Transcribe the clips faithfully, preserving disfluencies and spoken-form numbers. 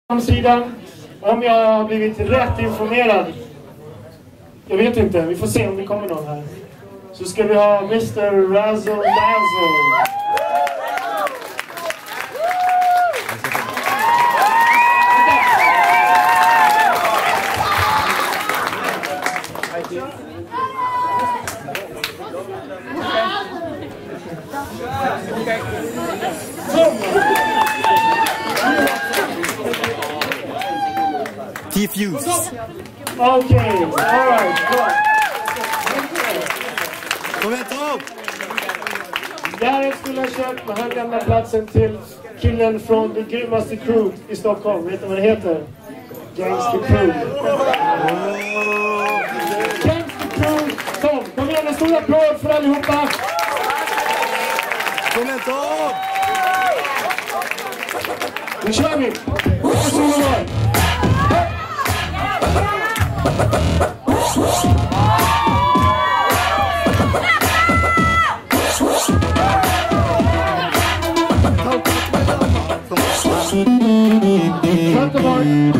Sidan, om jag har blivit rätt informerad, jag vet inte, vi får se om det kommer någon här, så ska vi ha mister Razzle Dazzle. Diffuse. Okej, alright, bra. Kom igen, Tom! Där skulle jag köpt med han lämnar platsen till killen från det grymmaste crew i Stockholm. Vet du vad det heter? Gangster Crew. Gangster Crew. Tom, kom igen, en stor applåd för allihopa. Kom igen, Tom! Nu kör vi. Varsågod. Cut the mark.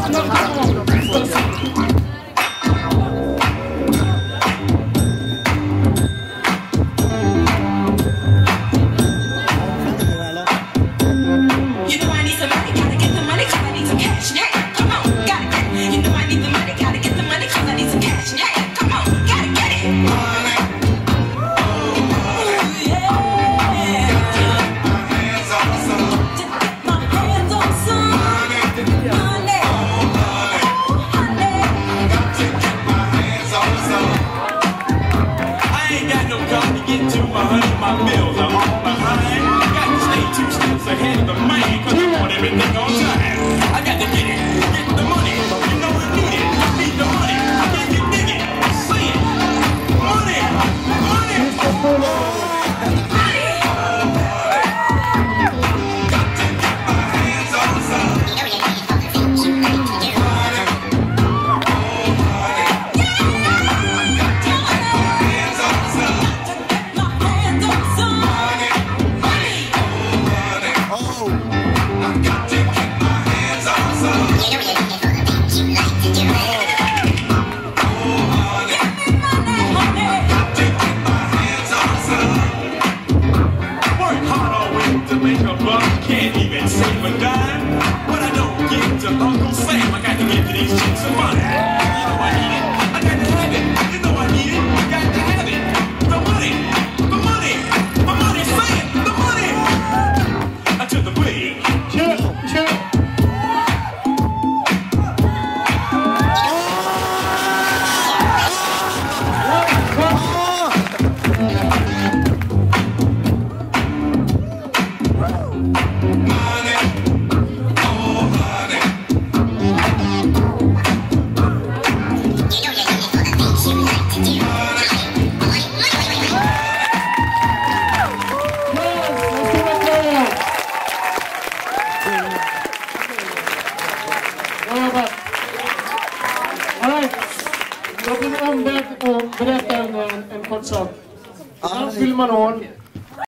Jag blir ombedd att berätta en, en kort sak. Ibland fyller man år